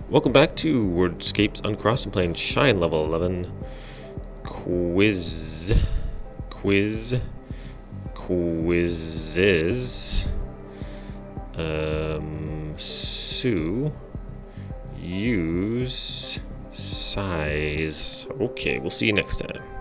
Welcome back to WORDSCAPES Uncrossed. I'm playing Shine Level 11. Quizzes. Sue. Use. Size. Okay, we'll see you next time.